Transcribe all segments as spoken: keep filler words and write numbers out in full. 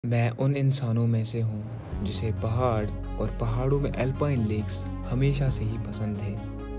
मैं उन इंसानों में से हूँ जिसे पहाड़ और पहाड़ों में अल्पाइन लेक्स हमेशा से ही पसंद है।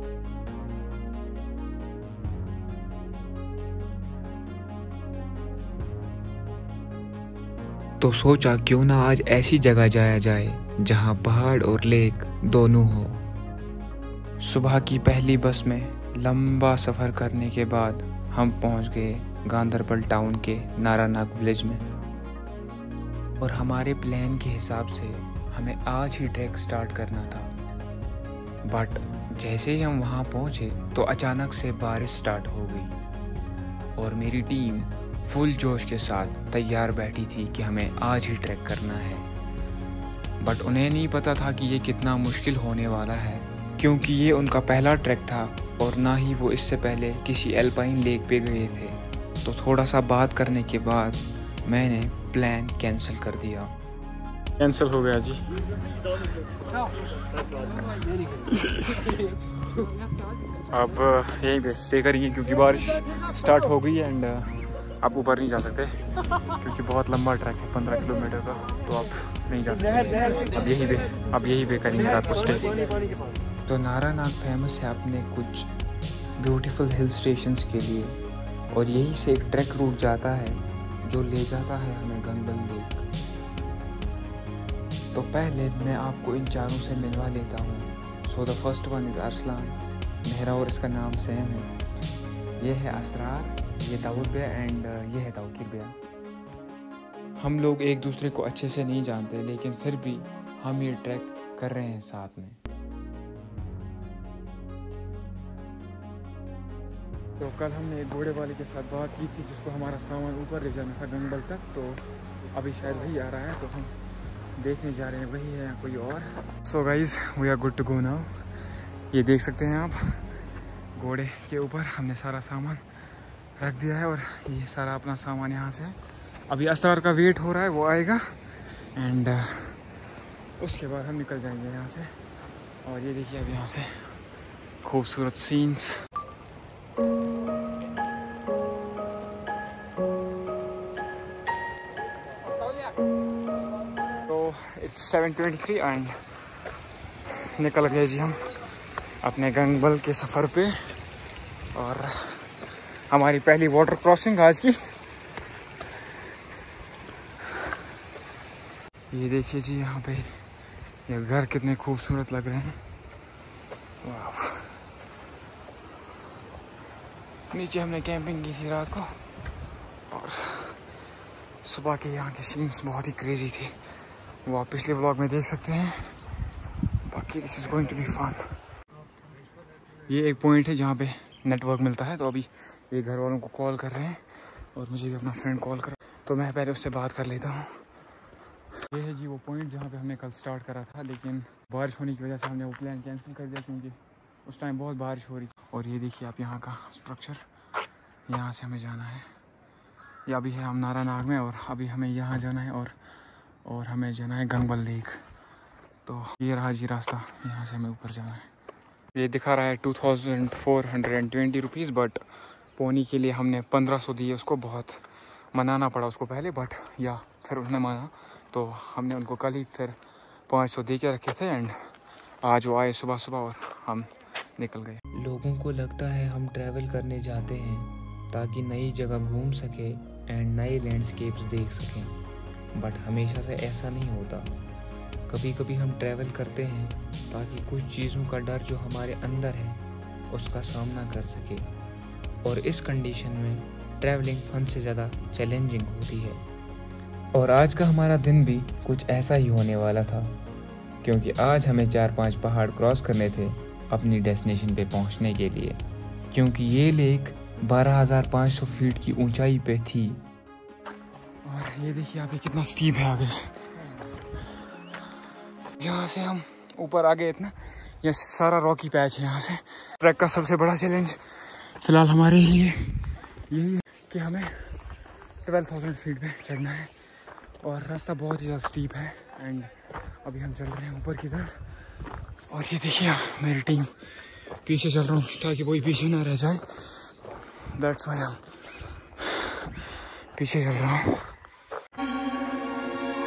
तो सोचा क्यों ना आज ऐसी जगह जाया जाए जहाँ पहाड़ और लेक दोनों हो। सुबह की पहली बस में लंबा सफ़र करने के बाद हम पहुँच गए गांदरबल टाउन के नारानाग विलेज में। और हमारे प्लान के हिसाब से हमें आज ही ट्रैक स्टार्ट करना था, बट जैसे ही हम वहाँ पहुँचे तो अचानक से बारिश स्टार्ट हो गई और मेरी टीम फुल जोश के साथ तैयार बैठी थी कि हमें आज ही ट्रैक करना है। बट उन्हें नहीं पता था कि ये कितना मुश्किल होने वाला है, क्योंकि ये उनका पहला ट्रैक था और ना ही वो इससे पहले किसी अल्पाइन लेक पे गए थे। तो थोड़ा सा बात करने के बाद मैंने प्लान कैंसिल कर दिया। कैंसिल हो गया जी। अब यहीं पे स्टे करेंगे क्योंकि बारिश स्टार्ट हो गई है एंड आप ऊपर नहीं जा सकते क्योंकि बहुत लंबा ट्रैक है, पंद्रह किलोमीटर का, तो आप नहीं जा सकते। अब यहीं पे अब यहीं पे करेंगे रात को स्टे। तो नारानाग फेमस है अपने कुछ ब्यूटीफुल हिल स्टेशंस के लिए, और यहीं से एक ट्रैक रूट जाता है जो ले जाता है हमें गंगबल लेक। तो पहले मैं आपको इन चारों से मिलवा लेता हूँ। So the first one is Arsalan, मेरा और इसका नाम सेम है। ये है असरार, ये दाऊद भैया एंड ये है ताउकीर भैया। हम लोग एक दूसरे को अच्छे से नहीं जानते, लेकिन फिर भी हम ये ट्रैक कर रहे हैं साथ में। तो कल हमने एक घोड़े वाले के साथ बात की थी जिसको हमारा सामान ऊपर ले जाना था गंगबल तक, तो अभी शायद वही आ रहा है, तो हम देखने जा रहे हैं वही है या कोई और। So guys we are good to go now. ये देख सकते हैं आप, घोड़े के ऊपर हमने सारा सामान रख दिया है और ये सारा अपना सामान यहाँ से। अभी असरार का वेट हो रहा है, वो आएगा एंड उसके बाद हम निकल जाएंगे यहाँ से। और ये देखिए अब यहाँ से खूबसूरत सीन्स। तो it's seven twenty three and निकल गए जी हम अपने गंगबल के सफ़र पे। और हमारी पहली वाटर क्रॉसिंग आज की। ये देखिए जी यहाँ पे ये घर कितने खूबसूरत लग रहे हैं। वाह, नीचे हमने कैंपिंग की थी रात को और सुबह के यहाँ के सीन्स बहुत ही क्रेजी थे, वो आप पिछले व्लॉग में देख सकते हैं। बाकी this is going to be fun. ये एक पॉइंट है जहाँ पे नेटवर्क मिलता है, तो अभी ये घर वालों को कॉल कर रहे हैं और मुझे भी अपना फ्रेंड कॉल कर, तो मैं पहले उससे बात कर लेता हूँ। ये है जी वो पॉइंट जहाँ पे हमने कल स्टार्ट करा था, लेकिन बारिश होने की वजह से हमने वो प्लान कैंसिल कर दिया क्योंकि उस टाइम बहुत बारिश हो रही थी। और ये देखिए आप यहाँ का स्ट्रक्चर, यहाँ से हमें जाना है। ये अभी है हम नारानाग में और अभी हमें यहाँ जाना है और और हमें जाना है गंगबल लेक। तो ये रहा जी रास्ता, यहाँ से हमें ऊपर जाना है। ये दिखा रहा है two thousand four hundred and twenty rupees, but pony के लिए हमने पंद्रह सौ दिए। उसको बहुत मनाना पड़ा उसको पहले, बट या फिर उसने माना, तो हमने उनको कल ही फिर पाँच सौ दे के रखे थे एंड आज वो आए सुबह सुबह और हम निकल गए। लोगों को लगता है हम ट्रैवल करने जाते हैं ताकि नई जगह घूम सके एंड नए लैंडस्केप्स देख सकें, बट हमेशा से ऐसा नहीं होता। कभी कभी हम ट्रैवल करते हैं ताकि कुछ चीज़ों का डर जो हमारे अंदर है उसका सामना कर सके, और इस कंडीशन में ट्रैवलिंग फन से ज़्यादा चैलेंजिंग होती है। और आज का हमारा दिन भी कुछ ऐसा ही होने वाला था, क्योंकि आज हमें चार पांच पहाड़ क्रॉस करने थे अपनी डेस्टिनेशन पे पहुंचने के लिए, क्योंकि ये लेक बारह हज़ार पाँच सौ फीट की ऊंचाई पे थी। और ये देखिए अभी कितना स्टीप है आगे से। यहाँ से हम ऊपर आ गए इतना, ये सारा रॉकी पैच है। यहाँ से ट्रैक का सबसे बड़ा चैलेंज फिलहाल हमारे लिए यही है कि हमें ट्वेल्व थाउजेंड फीट पे चढ़ना है और रास्ता बहुत ही ज़्यादा स्टीप है एंड अभी हम चल रहे हैं ऊपर की तरफ। और ये देखिए मेरी टीम पीछे चल रहा हूँ ताकि कोई पीछे ना रह जाए, दैट्स व्हाई हम पीछे चल रहा हूँ।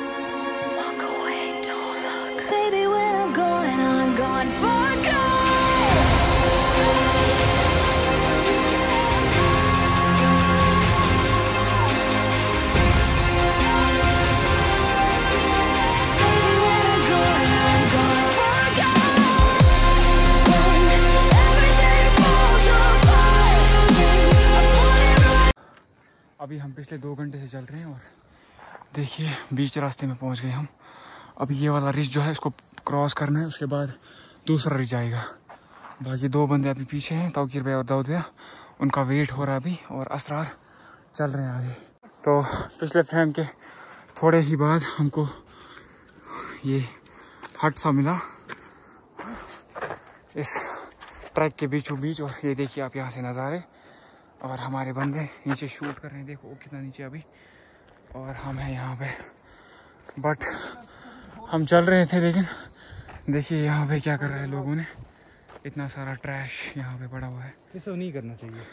अभी हम पिछले दो घंटे से चल रहे हैं और देखिए बीच रास्ते में पहुंच गए हम। अभी ये वाला रिज जो है इसको क्रॉस करना है, उसके बाद दूसरा रिज आएगा। बाकी दो बंदे अभी पीछे हैं, तौकीर भाई और दाऊद भैया, उनका वेट हो रहा है अभी, और असरार चल रहे हैं आगे। तो पिछले फ्रेम के थोड़े ही बाद हमको ये हट सा मिला इस ट्रैक के बीचों बीच, और ये देखिए आप यहाँ से नज़ारे, और हमारे बंदे नीचे शूट कर रहे हैं, देखो कितना नीचे अभी, और हम हैं यहाँ पे। बट हम चल रहे थे, लेकिन देखिए यहाँ पे क्या कर रहे हैं लोगों ने, इतना सारा ट्रैश यहाँ पे पड़ा हुआ है। ये सब नहीं करना चाहिए।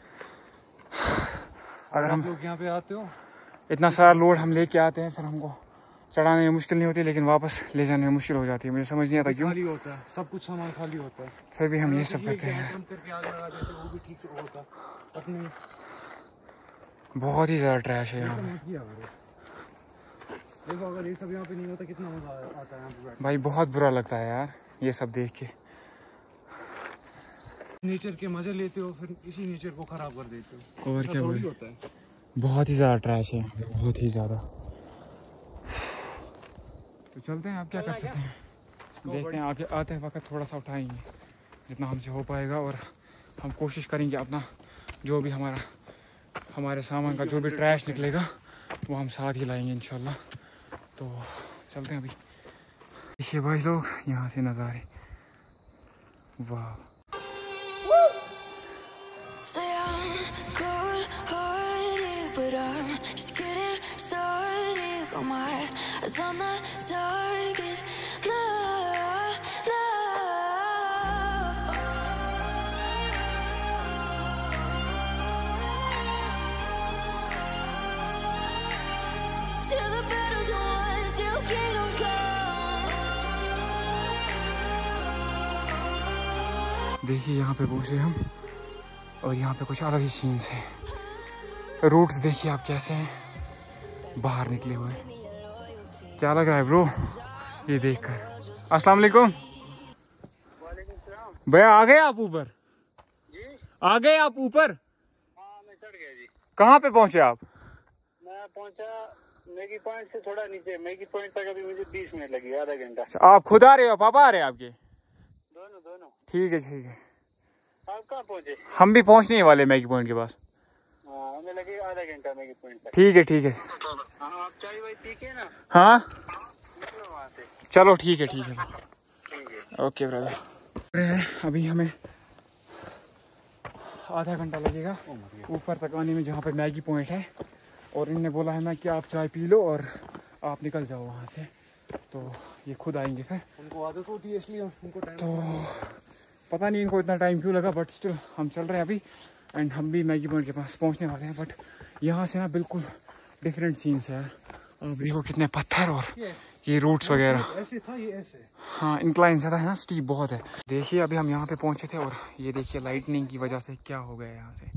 अगर हम लोग यहाँ पे आते हो, इतना सारा लोड हम लेके आते हैं, फिर हमको चढ़ाने में मुश्किल नहीं होती, लेकिन वापस ले जाने में मुश्किल हो जाती है। मुझे समझ नहीं आता क्यों। खाली होता है सब कुछ, सामान खाली होता है, फिर भी हम ये सब करते हैं। वो भी ठीक होता, अपनी बहुत ही ज़्यादा ट्रैश है यहाँ पे। देखो अगर ये सब यहाँ पे नहीं होता कितना मजा आता है यहाँ पे। भाई बहुत बुरा लगता है यार ये सब देख के। नेचर के मजे लेते हो, फिर इसी नेचर को खराब कर देते हो। और क्या भाई, होता है बहुत ही ज़्यादा ट्रैश है, बहुत ही ज़्यादा। तो चलते हैं, आप क्या कर सकते हैं, देखते हैं आगे आते वक्त थोड़ा सा उठाएंगे जितना हमसे हो पाएगा, और हम कोशिश करेंगे अपना जो भी हमारा हमारे सामान का जो भी ट्रैश निकलेगा वो हम साथ ही लाएंगे इंशाल्लाह। तो चलते हैं अभी। देखिए भाई लोग यहाँ से नज़ारे, वाह। देखिए यहाँ पे पहुँचे हम, और यहाँ पे कुछ अलग ही सीन्स हैं। रूट्स देखिए आप कैसे हैं, बाहर निकले हुए। क्या लग रहा है ब्रो ये देखकर? अस्सलाम वालेकुम भैया, आ गए आप ऊपर? आ गए आप ऊपर? हाँ मैं चढ़ गया जी। कहाँ पे पहुँचे आप? मैं पहुंचा मैगी पॉइंट से थोड़ा नीचे। मैगी पॉइंट तक अभी मुझे बीस मिनट लगी, आधा घंटा। आप खुद आ रहे हो, पापा आ रहे हैं आपके? दोनों दोनों। ठीक है ठीक है। आप कहाँ पहुंचे? हम भी पहुँचने ही वाले मैगी पॉइंट के पास। हाँ हमें लगे आधा घंटा मैगी पॉइंट तक। ठीक है ठीक है। हाँ आप चाय वाय पी के ना हाँ निकलो वहाँ से। चलो ठीक है ठीक है ठीक है ओके ब्रदर। अभी हमें आधा घंटा लगेगा ऊपर तक आने में, जहाँ पे मैगी पॉइंट है, और इनने बोला है ना कि आप चाय पी लो और आप निकल जाओ वहाँ से। तो ये खुद आएंगे फिर, उनको आदत होती है इसलिए उनको टाइम। तो पता नहीं इनको इतना टाइम क्यों लगा, बट स्टिल हम चल रहे हैं अभी, एंड हम भी मैगी पॉइंट के पास पहुँचने वाले हैं। बट यहाँ से ना बिल्कुल डिफरेंट सीन्स है। अब देखो कितने पत्थर और ये रूट्स वगैरह। ऐसे था ये ऐसे। हाँ इंक्लाइन ज़्यादा है ना, स्टीप बहुत है। देखिए अभी हम यहाँ पे पहुँचे थे, और ये देखिए लाइटनिंग की वजह से क्या हो गया यहाँ से।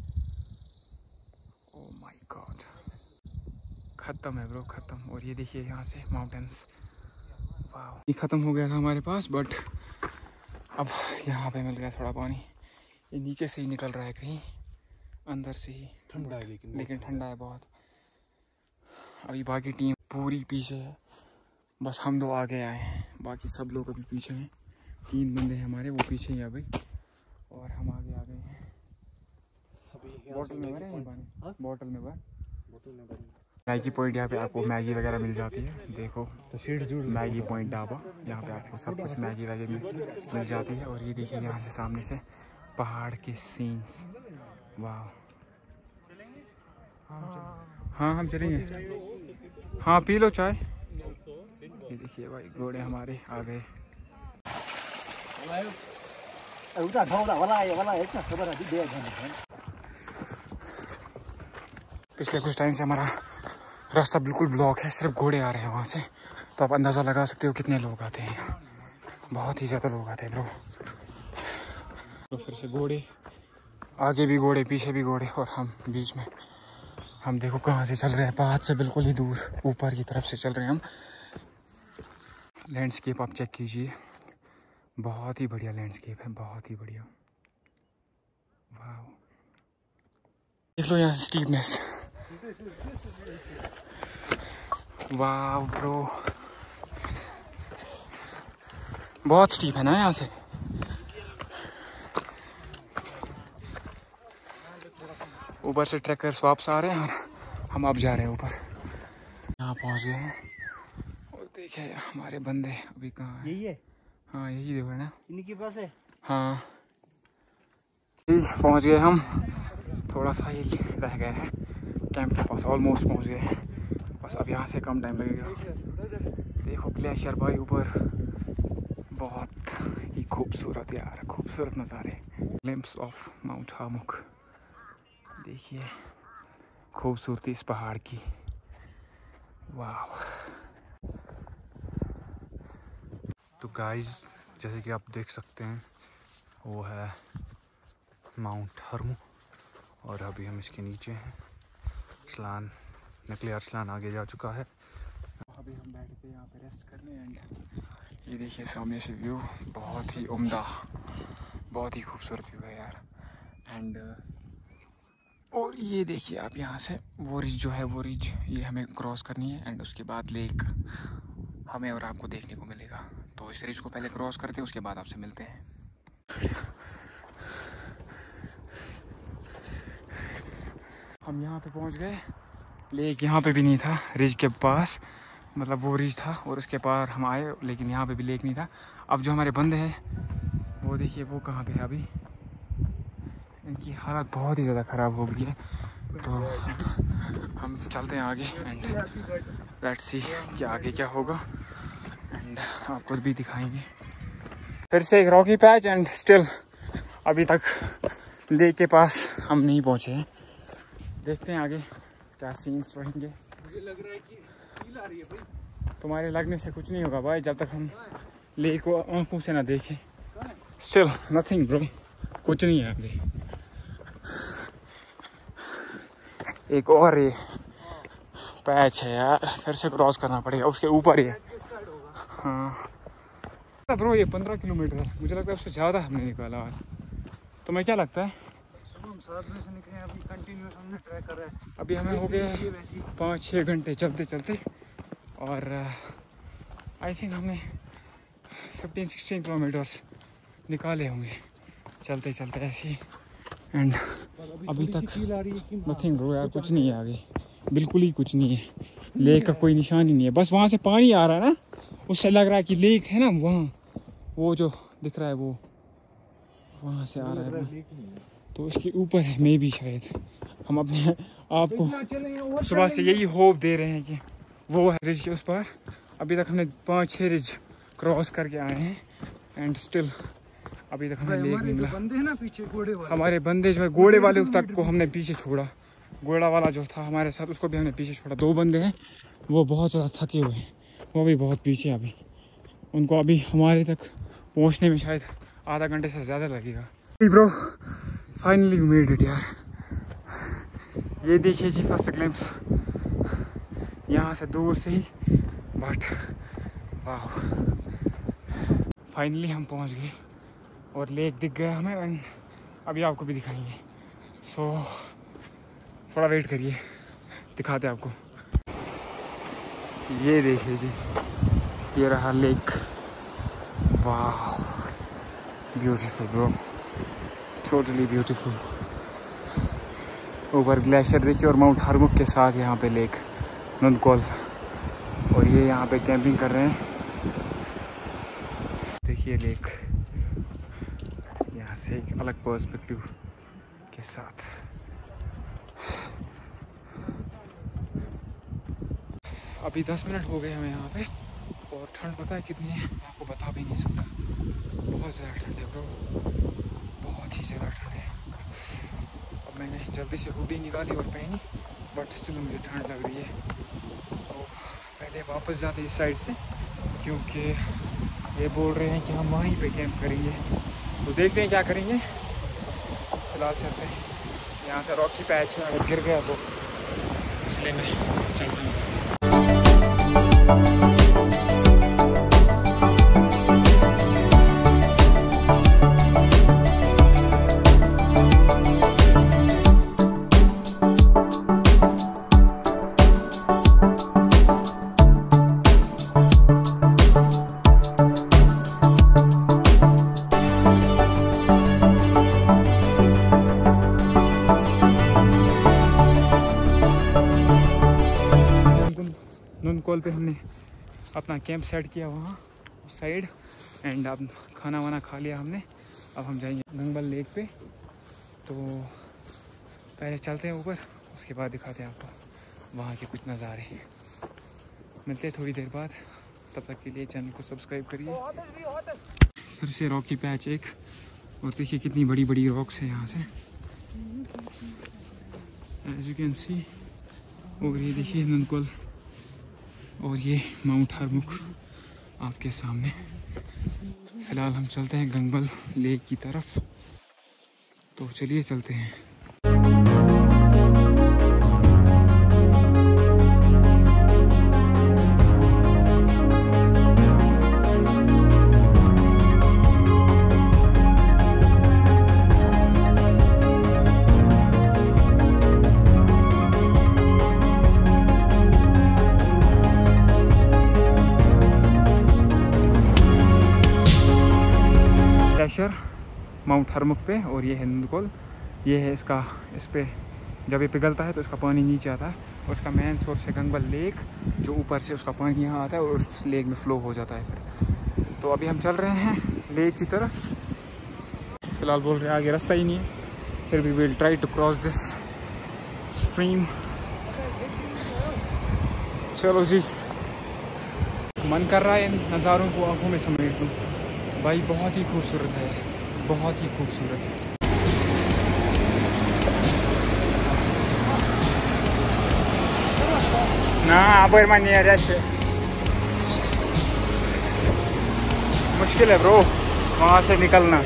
ओह माय गॉड, ख़त्म है ब्रो, ख़त्म। और ये देखिए यहाँ से माउंटेन्स, वाह। ये ख़त्म हो गया था हमारे पास, बट अब यहाँ पे मिल गया थोड़ा पानी। ये नीचे से ही निकल रहा है, कहीं अंदर से ही ठंडा है, लेकिन लेकिन ठंडा है बहुत। अभी बाकी टीम पूरी पीछे है, बस हम दो आगे आए हैं, बाकी सब लोग अभी पीछे हैं। तीन बंदे हैं हमारे, वो पीछे ही अभी, और हम आगे आ गए हैं। बोतल में भरे हैं पानी, बोतल में भर मैगी पॉइंट। यहाँ पे आपको मैगी वगैरह मिल जाती है, देखो मैगी पॉइंट ढाबा, यहाँ पे आपको सब कुछ मैगी वगैरह मिल जाती है। और ये देखिए यहाँ से सामने से पहाड़ के सीन्स, वाह। हाँ हम चलेंगे, हाँ पी लो चाय। ये देखिए भाई घोड़े हमारे आ गए। पिछले कुछ टाइम से हमारा रास्ता बिल्कुल ब्लॉक है, सिर्फ घोड़े आ रहे हैं वहाँ से। तो आप अंदाज़ा लगा सकते हो कितने लोग आते हैं, बहुत ही ज़्यादा लोग आते हैं ब्रो। तो फिर से घोड़े, आगे भी घोड़े, पीछे भी घोड़े, और हम बीच में। हम देखो कहाँ से चल रहे हैं, पहाड़ से बिल्कुल ही दूर ऊपर की तरफ से चल रहे हैं हम। लैंडस्केप आप चेक कीजिए, बहुत ही बढ़िया लैंडस्केप है, बहुत ही बढ़िया, वाह। देख लो यहाँ से स्टीपनेस, वाह ब्रो, बहुत स्टीप है ना यहाँ से। ऊपर से ट्रैकर्स वापस आ रहे हैं और हम अब जा रहे हैं ऊपर। यहाँ पहुँच गए हैं और देखे हमारे बंदे अभी कहाँ हैं। यही है? हाँ यही देखो है ना, इन्हीं के पास है। हाँ पहुँच गए हम, थोड़ा सा ही रह गए हैं कैंप के पास, ऑलमोस्ट पहुँच गए हैं बस। अब यहाँ से कम टाइम लगेगा। देखो ग्लेशियर भाई ऊपर, बहुत ही खूबसूरत यार, खूबसूरत नज़ारे। ग्लिम्प्स ऑफ माउंट हामुक, देखिए खूबसूरती इस पहाड़ की, वाह। तो गाइस जैसे कि आप देख सकते हैं वो है माउंट हरमू और अभी हम इसके नीचे हैं। स्लान नकलियार स्लान आगे जा चुका है। अभी हम बैठे थे यहाँ पे रेस्ट करने एंड ये देखिए सामने से व्यू, बहुत ही उम्दा, बहुत ही खूबसूरत व्यू है यार। एंड और ये देखिए आप यहाँ से वो रिज जो है, वो रिज ये हमें क्रॉस करनी है एंड उसके बाद लेक हमें और आपको देखने को मिलेगा। तो इस रिज को पहले क्रॉस करते हैं, उसके बाद आपसे मिलते हैं। हम यहाँ पे पहुँच गए, लेक यहाँ पे भी नहीं था, रिज के पास, मतलब वो रिज था और उसके पार हम आए, लेकिन यहाँ पे भी लेक नहीं था। अब जो हमारे बंदे हैं वो देखिए वो कहाँ पे है अभी, इनकी हालत बहुत ही ज़्यादा ख़राब हो गई है। तो हम चलते हैं आगे एंड लेट्स सी कि आगे क्या होगा एंड आपको भी दिखाएंगे। फिर से एक रॉकी पैच एंड स्टिल अभी तक लेक के पास हम नहीं पहुँचे हैं। देखते हैं आगे क्या सीन्स रहेंगे। मुझे लग रहा है कि फील आ रही है भाई। तुम्हारे लगने से कुछ नहीं होगा भाई, जब तक हम लेक को आंखों से ना देखें। स्टिल नथिंग ब्रो, कुछ नहीं है आगे। एक और ये पैच है यार, फिर से क्रॉस करना पड़ेगा, उसके ऊपर ही है। हाँ ब्रो ये पंद्रह किलोमीटर है, मुझे लगता है उससे ज़्यादा हमने निकाला आज। तुम्हें क्या लगता है? सुबह हम सात बजे से निकले, अभी कंटिन्यूस हमने ट्राई कर रहे हैं। अभी हमें हो गए पाँच छः घंटे चलते चलते और आई थिंक हमने फिफ्टीन सिक्सटीन किलोमीटर्स निकाले होंगे चलते चलते ऐसे ही। एंड अभी तक नथिंग ब्रो यार, कुछ नहीं है आगे, बिल्कुल ही कुछ नहीं है। लेक का कोई निशान ही नहीं है, बस वहाँ से पानी आ रहा है ना, उससे लग रहा है कि लेक है ना, वहाँ वो जो दिख रहा है वो वहाँ से आ रहा है वो, तो उसके ऊपर है मे भी शायद। हम अपने आप को सुबह से यही होप दे रहे हैं कि वो है रिज के उस पार। अभी तक हमने पाँच छः रिज क्रॉस करके आए हैं एंड स्टिल अभी तक हमें लेक नहीं मिला। बंदे हैं ना पीछे घोड़े वाले, हमारे बंदे जो है घोड़े वाले तक को हमने पीछे छोड़ा, घोड़ा वाला जो था हमारे साथ उसको भी हमने पीछे छोड़ा। दो बंदे हैं वो बहुत ज़्यादा थके हुए हैं, वो भी बहुत पीछे अभी, उनको अभी हमारे तक पहुंचने में शायद आधा घंटे से ज़्यादा लगेगा। Bro finally we made it यार। ये देखिए जी फर्स्ट ग्लिम्प्स यहाँ से दूर से ही, बट वाह फाइनली हम पहुंच गए और लेक दिख गया हमें एंड अभी आपको भी दिखाएंगे। सो so, थोड़ा वेट करिए, दिखाते हैं आपको। ये देखिए जी, ये रहा लेक, वाह ब्यूटीफुल ब्रो, टोटली ब्यूटीफुल। ऊपर ग्लेशियर देखिए और माउंट हार्मुक के साथ यहाँ पे लेक नंदकोल, और ये यहाँ पे कैंपिंग कर रहे हैं। देखिए लेक यहाँ से एक अलग पर्सपेक्टिव के साथ। अभी दस मिनट हो गए हमें यहाँ पे और ठंड पता है कितनी है, मैं आपको बता भी नहीं सकता। बहुत ज़्यादा ठंड है ब्रो, बहुत ही ज़्यादा ठंड है। अब मैंने जल्दी से हुडी निकाली और पहनी, बट स्टिल मुझे ठंड लग रही है। तो पहले वापस जाते इस साइड से, क्योंकि ये बोल रहे हैं कि हम वहीं पे कैंप करेंगे। तो देखते हैं क्या करेंगे, फिलहाल चलते हैं। यहाँ से रॉकी पैच है, अगर गिर गया तो इसलिए मैं चलता हूँ। अपना कैंप सेट किया वहाँ उस साइड एंड अब खाना वाना खा लिया हमने। अब हम जाएंगे गंगबल लेक पे। तो पहले चलते हैं ऊपर, उसके बाद दिखाते हैं आपको वहाँ के कुछ नज़ारे। मिलते हैं थोड़ी देर बाद, तब तक के लिए चैनल को सब्सक्राइब करिए। फिर से रॉकी पैच एक, और देखिए कितनी बड़ी बड़ी रॉक्स है यहाँ से, एज यू कैन सी। और ये देखिए नंदकोल और ये माउंट हरमुख आपके सामने। फिलहाल हम चलते हैं गंगबल लेक की तरफ, तो चलिए चलते हैं। ग्लेशियर माउंट हरमुख पे, और ये है नंदकोल। ये है इसका, इस पे जब ये पिघलता है तो इसका पानी नीचे आता है, और उसका मेन सोर्स है गंगबल लेक, जो ऊपर से उसका पानी यहाँ आता है और उस लेक में फ़्लो हो जाता है फिर। तो अभी हम चल रहे हैं लेक की तरफ। फिलहाल बोल रहे हैं आगे रास्ता ही नहीं है, फिर भी will try to cross this stream. चलो जी, मन कर रहा है इन नज़ारों को आंखों में समेट लूँ भाई। बहुत ही खूबसूरत है, बहुत ही खूबसूरत है। ना अब मानिए ऐसे मुश्किल है ब्रो वहाँ से निकलना।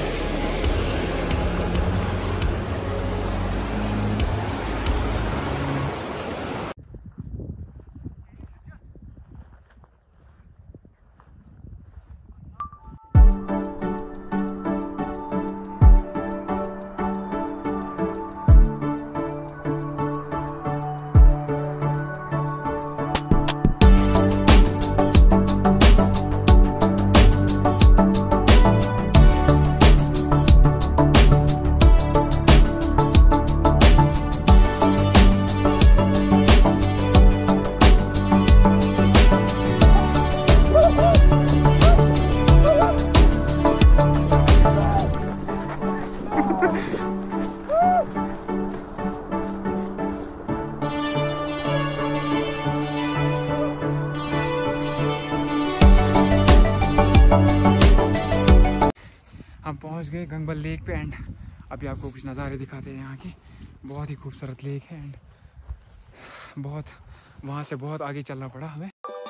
हम पहुंच गए गंगबल लेक पे एंड अभी आपको कुछ नज़ारे दिखाते हैं यहाँ के। बहुत ही खूबसूरत लेक है एंड बहुत वहाँ से बहुत आगे चलना पड़ा हमें।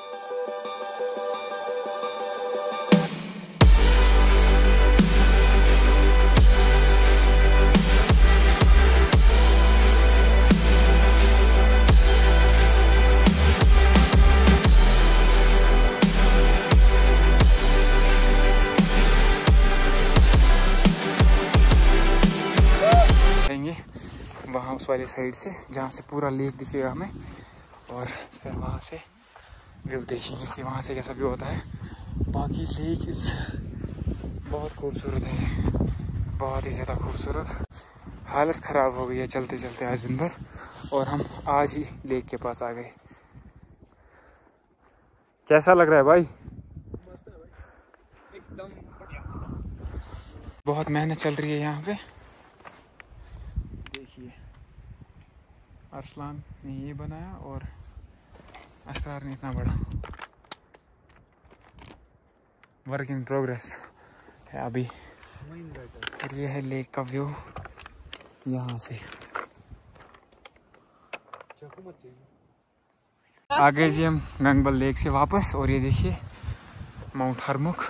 वहाँ उस वाले साइड से जहाँ से पूरा लेक दिखेगा हमें, और फिर वहाँ से व्यू देखेंगे कि वहाँ से कैसा व्यू होता है। बाकी लेक इस बहुत खूबसूरत है, बहुत ही ज़्यादा खूबसूरत। हालत ख़राब हो गई है चलते चलते आज दिन भर, और हम आज ही लेक के पास आ गए। कैसा लग रहा है भाई? मस्त है भाई, एकदम बढ़िया। बहुत मेहनत चल रही है यहाँ पे। देखिए अरसलान ने ये बनाया और असरार ने इतना बड़ा। वर्क इन प्रोग्रेस है अभी। और ये है लेक का व्यू यहाँ से। आगे जी हम गंगबल लेक से वापस, और ये देखिए mount Harmukh.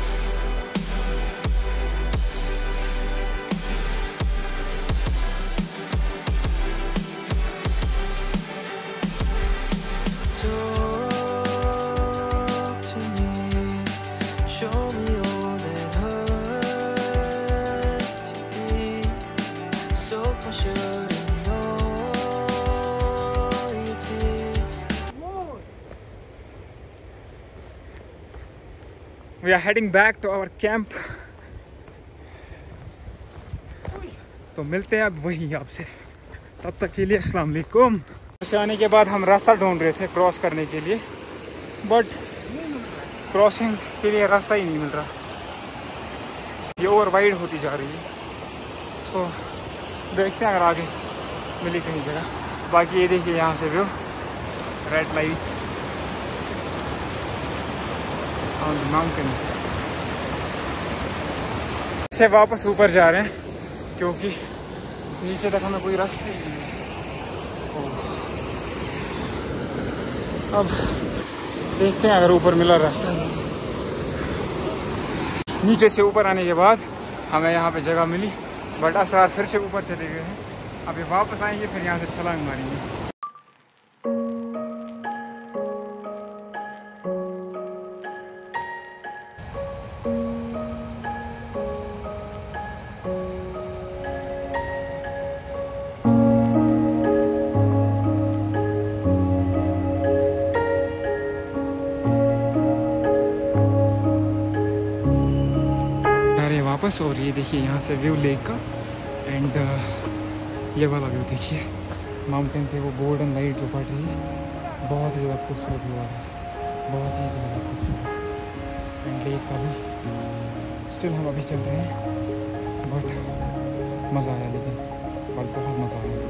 We are heading back to our camp. तो मिलते हैं अब वहीं आपसे, तब तक के लिए अस्सलाम वालेकुम। से आने के बाद हम रास्ता ढूंढ रहे थे क्रॉस करने के लिए, बट क्रॉसिंग के लिए रास्ता ही नहीं मिल रहा, ये ओवर वाइड होती जा रही है। सो देखते हैं अगर आगे मिली कहीं जगह। बाकी ये देखिए यहाँ से view, red light on the mountains. से वापस ऊपर जा रहे हैं क्योंकि नीचे तक हमें कोई रास्ता ही नहीं है। अब देखते हैं अगर ऊपर मिला रास्ता। नीचे से ऊपर आने के बाद हमें यहाँ पे जगह मिली, बट असरार फिर से ऊपर चले गए हैं। अभी वापस आएंगे, फिर यहाँ से छलांग मारेंगे। वापस, और ये देखिए यहाँ से व्यू लेक का, एंड ये वाला व्यू देखिए माउंटेन पे वो गोल्डन लाइट जो पड़ रही है, बहुत ही ज़्यादा खूबसूरत व्यू आ रहा है, बहुत ही ज़्यादा खूबसूरत। एंड लेक का भी स्टिल हम अभी चल रहे हैं, बट मज़ा आया, लेकिन बट बहुत मज़ा आया।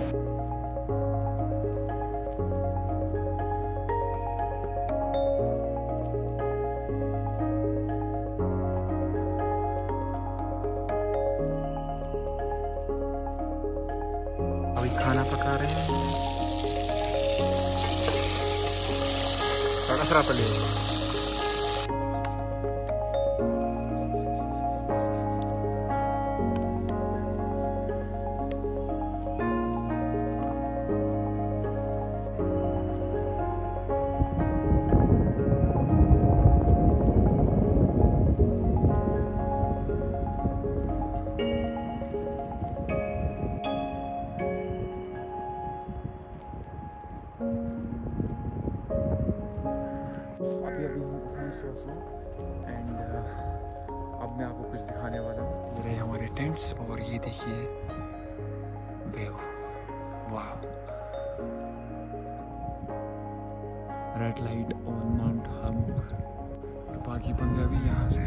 अभी खाना पका रहे हैं, असरा पले। अभी अभी हम सोच रहे एंड अब मैं आपको कुछ दिखाने वाला हूँ। ये रहे हमारे टेंट्स, और ये देखिए व्यू, वाह, red light on mount Harmukh. और बाकी बंदे अभी यहाँ से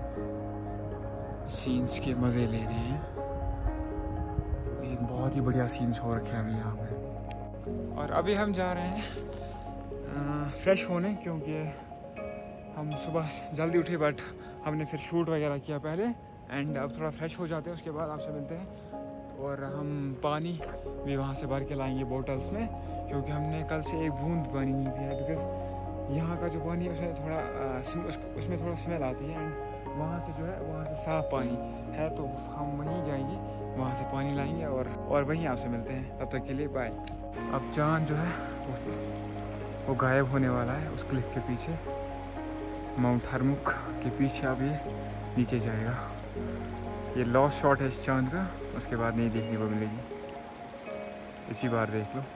सीन्स के मज़े ले रहे हैं। एक बहुत ही बढ़िया सीन्स हो रखे हैं अभी यहाँ पे। और अभी हम जा रहे हैं फ्रेश होने, क्योंकि हम सुबह जल्दी उठे, बट हमने फिर शूट वगैरह किया पहले, एंड अब थोड़ा फ्रेश हो जाते हैं, उसके बाद आपसे मिलते हैं। और हम पानी भी वहाँ से भर के लाएंगे बोटल्स में, क्योंकि हमने कल से एक बूंद पानी नहीं पिया है, बिकॉज यहाँ का जो पानी है उसमें थोड़ा उस, उसमें थोड़ा स्मेल आती है, एंड वहाँ से जो है वहाँ से साफ़ पानी है, तो हम वहीं जाएंगे, वहाँ से पानी लाएंगे, और और वहीं आपसे मिलते हैं। तब तक के लिए बाय। अब जान जो है वो गायब होने वाला है उस क्लिफ के पीछे, माउंट हार्मुक के पीछे। अब ये नीचे जाएगा। ये लॉस्ट शॉट है इस चांद का, उसके बाद नहीं देखने को मिलेगी, इसी बार देख लो।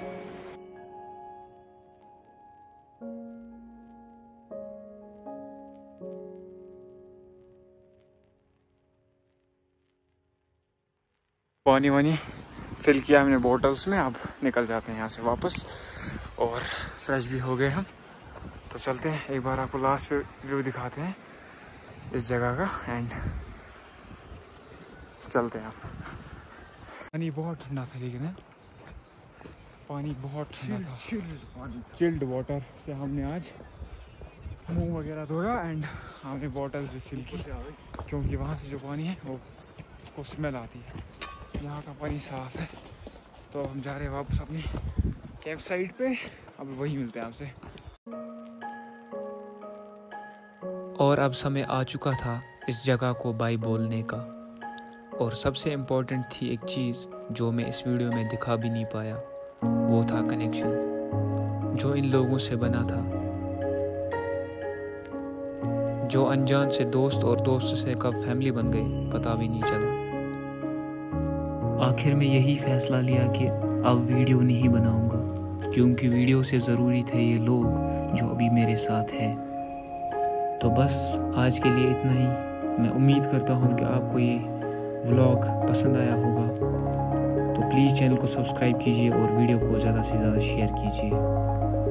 पानी वानी फिल किया हमने बोटल्स में, अब निकल जाते हैं यहाँ से वापस, और फ्रेश भी हो गए हम। तो चलते हैं, एक बार आपको लास्ट पे व्यू दिखाते हैं इस जगह का, एंड चलते हैं। आप पानी बहुत ठंडा था, लेकिन पानी बहुत ठंडा था, चिल्ड वाटर से हमने आज मुंह वगैरह धोया, एंड हमने बॉटल्स भी फिल की, क्योंकि वहाँ से जो पानी है वो उसको स्मेल आती है। यहाँ का पानी साफ़ है। तो हम जा रहे हैं वापस अपनी कैंप साइट पे, अब वही मिलते हैं आपसे। और अब समय आ चुका था इस जगह को बाय बोलने का, और सबसे इम्पोर्टेंट थी एक चीज़ जो मैं इस वीडियो में दिखा भी नहीं पाया, वो था कनेक्शन जो इन लोगों से बना था, जो अनजान से दोस्त और दोस्त से कब फैमिली बन गए पता भी नहीं चला। आखिर में यही फैसला लिया कि अब वीडियो नहीं बनाऊंगा, क्योंकि वीडियो से ज़रूरी थे ये लोग जो अभी मेरे साथ हैं। तो बस आज के लिए इतना ही। मैं उम्मीद करता हूँ कि आपको ये व्लॉग पसंद आया होगा, तो प्लीज़ चैनल को सब्सक्राइब कीजिए और वीडियो को ज़्यादा से ज़्यादा शेयर कीजिए।